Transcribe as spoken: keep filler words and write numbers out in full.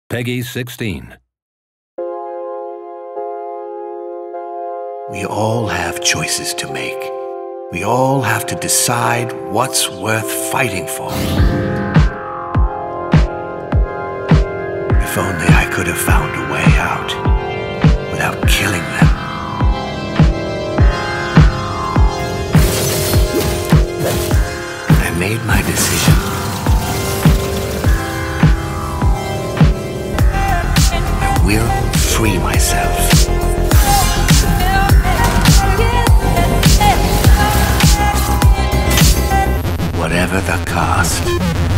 Peggy sixteen. We all have choices to make. We all have to decide what's worth fighting for. If only I could have found a way out without killing them. I made my decision. I will free myself. Whatever the cost.